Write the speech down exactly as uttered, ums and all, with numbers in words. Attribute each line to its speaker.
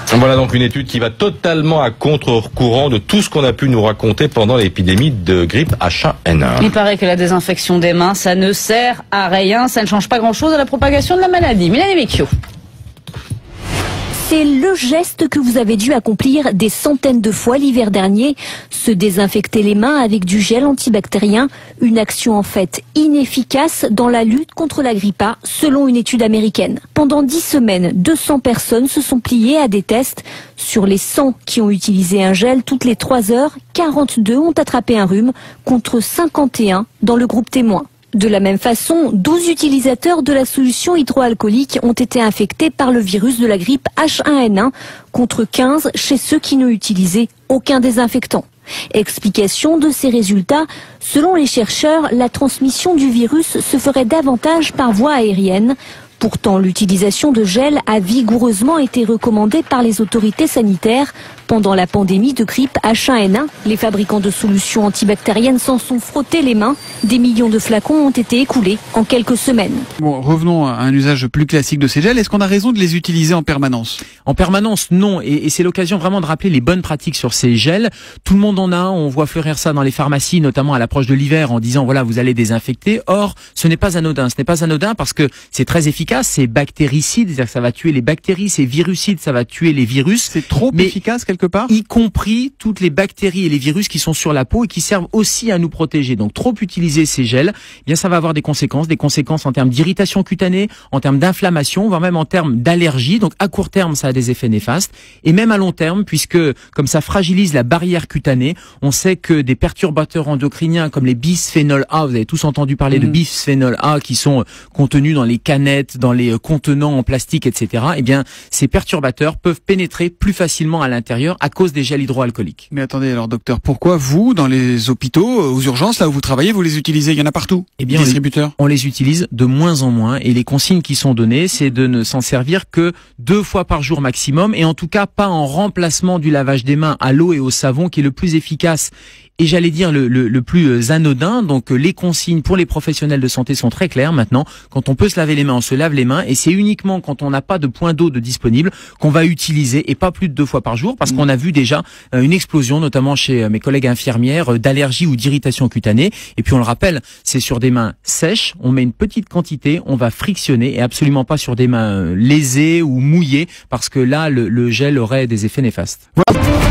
Speaker 1: Voilà donc une étude qui va totalement à contre-courant de tout ce qu'on a pu nous raconter pendant l'épidémie de grippe H un N un.
Speaker 2: Il paraît que la désinfection des mains, ça ne sert à rien, ça ne change pas grand-chose à la propagation de la maladie. Mélanie Vecchio.
Speaker 3: C'est le geste que vous avez dû accomplir des centaines de fois l'hiver dernier, se désinfecter les mains avec du gel antibactérien, une action en fait inefficace dans la lutte contre la grippe A, selon une étude américaine. Pendant dix semaines, deux cents personnes se sont pliées à des tests. Sur les cent qui ont utilisé un gel toutes les trois heures, quarante-deux ont attrapé un rhume, contre cinquante et un dans le groupe témoin. De la même façon, douze utilisateurs de la solution hydroalcoolique ont été infectés par le virus de la grippe H un N un, contre quinze chez ceux qui n'ont utilisé aucun désinfectant. Explication de ces résultats, selon les chercheurs, la transmission du virus se ferait davantage par voie aérienne. Pourtant, l'utilisation de gel a vigoureusement été recommandée par les autorités sanitaires. Pendant la pandémie de grippe H un N un, les fabricants de solutions antibactériennes s'en sont frottés les mains. Des millions de flacons ont été écoulés en quelques semaines.
Speaker 4: Bon, revenons à un usage plus classique de ces gels. Est-ce qu'on a raison de les utiliser en permanence?
Speaker 5: En permanence, non. Et, et c'est l'occasion vraiment de rappeler les bonnes pratiques sur ces gels. Tout le monde en a. On voit fleurir ça dans les pharmacies, notamment à l'approche de l'hiver, en disant voilà, vous allez désinfecter. Or, ce n'est pas anodin. Ce n'est pas anodin parce que c'est très efficace. C'est bactéricide, c'est-à-dire que ça va tuer les bactéries. C'est virucide, ça va tuer les virus.
Speaker 4: C'est trop
Speaker 5: mais
Speaker 4: efficace quelque part,
Speaker 5: y compris toutes les bactéries et les virus qui sont sur la peau et qui servent aussi à nous protéger. Donc, trop utiliser ces gels, eh bien, ça va avoir des conséquences, des conséquences en termes d'irritation cutanée, en termes d'inflammation, voire même en termes d'allergie. Donc, à court terme, ça a des effets néfastes. Et même à long terme, puisque, comme ça fragilise la barrière cutanée, on sait que des perturbateurs endocriniens comme les bisphénol A, vous avez tous entendu parler mmh. de bisphénol A, qui sont contenus dans les canettes, dans les contenants en plastique, et cetera. Eh bien, ces perturbateurs peuvent pénétrer plus facilement à l'intérieur à cause des gels hydroalcooliques.
Speaker 4: Mais attendez, alors docteur, pourquoi vous, dans les hôpitaux, aux urgences, là où vous travaillez, vous les utilisez? Il y en a partout.
Speaker 5: Eh bien,
Speaker 4: distributeurs.
Speaker 5: On les, on les utilise de moins en moins et les consignes qui sont données, c'est de ne s'en servir que deux fois par jour maximum et en tout cas pas en remplacement du lavage des mains à l'eau et au savon qui est le plus efficace. Et j'allais dire le, le, le plus anodin, donc les consignes pour les professionnels de santé sont très claires maintenant. Quand on peut se laver les mains, on se lave les mains et c'est uniquement quand on n'a pas de point d'eau de disponible qu'on va utiliser et pas plus de deux fois par jour parce qu'on a vu déjà une explosion, notamment chez mes collègues infirmières, d'allergie ou d'irritation cutanée. Et puis on le rappelle, c'est sur des mains sèches, on met une petite quantité, on va frictionner et absolument pas sur des mains lésées ou mouillées parce que là, le, le gel aurait des effets néfastes. Voilà.